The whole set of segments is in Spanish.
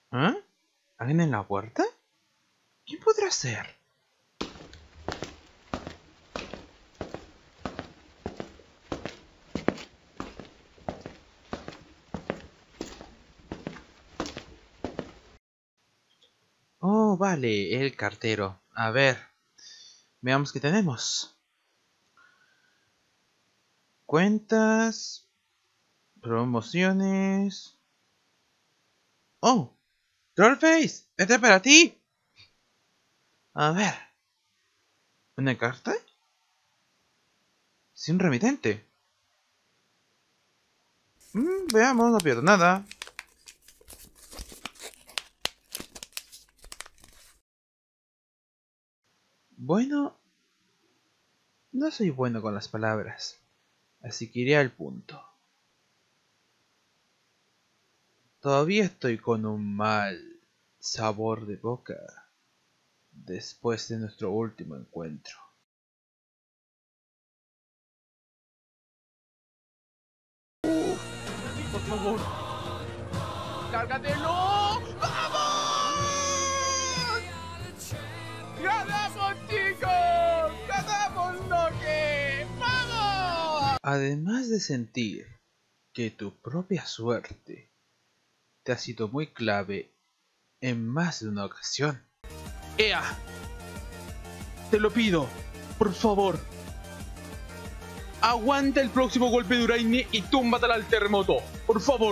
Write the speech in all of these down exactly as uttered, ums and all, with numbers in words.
¿Ah? ¿Alguien en la puerta? ¿Quién podrá ser? Oh, vale, el cartero. A ver, veamos qué tenemos. Cuentas, promociones. ¡Oh! ¡Trollface! ¡Este es para ti! A ver. ¿Una carta? Sin remitente. Mm, veamos, no pierdo nada. Bueno, no soy bueno con las palabras, así que iré al punto. Todavía estoy con un mal sabor de boca después de nuestro último encuentro. Por favor, cárgatelo. ¡Vamos! ¡Ganamos, chicos! ¡Ganamos, Loki! ¡Vamos! Además de sentir que tu propia suerte te ha sido muy clave en más de una ocasión. ¡Ea! Te lo pido, por favor. Aguanta el próximo golpe de Uraine y túmbatela al terremoto. Por favor.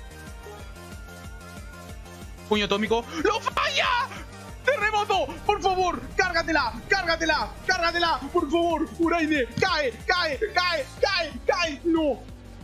Puño atómico. ¡Lo falla! ¡Terremoto! ¡Por favor! ¡Cárgatela! ¡Cárgatela! ¡Cárgatela! ¡Por favor! ¡Uraine! ¡Cae! ¡Cae! ¡Cae! ¡Cae! ¡Cae! ¡No!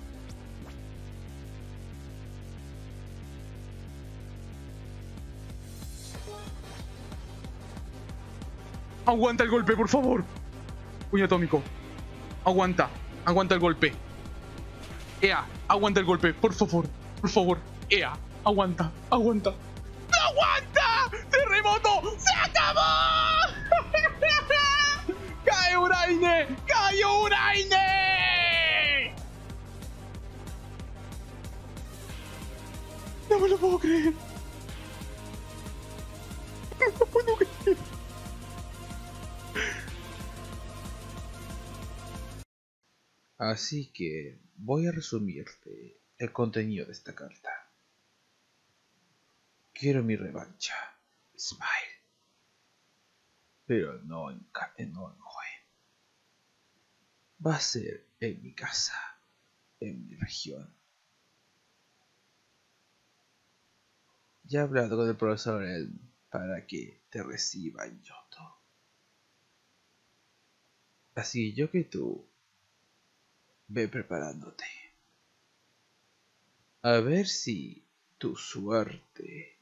Aguanta el golpe, por favor. Puño atómico. Aguanta. Aguanta el golpe. Ea, aguanta el golpe, por favor. Por favor. Ea, aguanta. Aguanta. ¡Aguanta! ¡Terremoto! ¡Se acabó! ¡Cae Uraine! ¡Cae Uraine! No me lo puedo creer. No lo puedo creer. Así que voy a resumirte el contenido de esta carta. Quiero mi revancha, Smile. Pero no en, no en Hoenn. Va a ser en mi casa, en mi región. Ya he hablado con el profesor Elm para que te reciba en Yoto. Así yo que tú, ve preparándote. A ver si tu suerte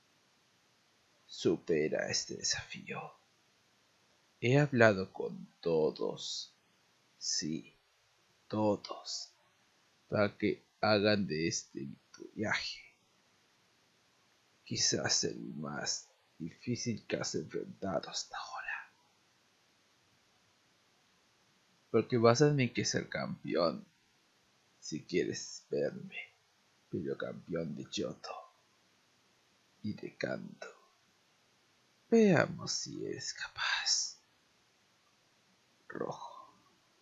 supera este desafío. He hablado con todos, sí, todos, para que hagan de este tu viaje quizás el más difícil que has enfrentado hasta ahora. Porque vas a tener que ser campeón si quieres verme, pero campeón de Yoto y de Kanto. Veamos si eres capaz. Rojo.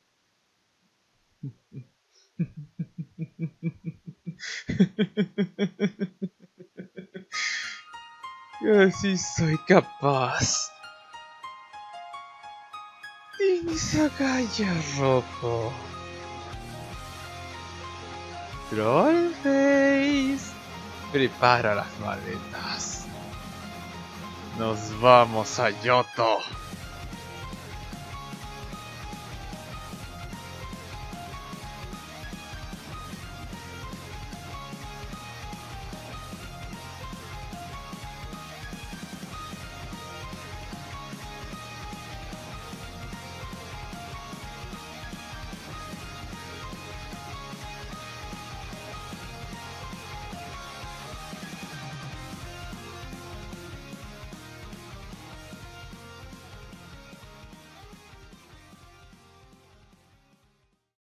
Yo sí soy capaz. Izagaya rojo. Trollface. Prepara las maletas. Nos vamos a Yoto.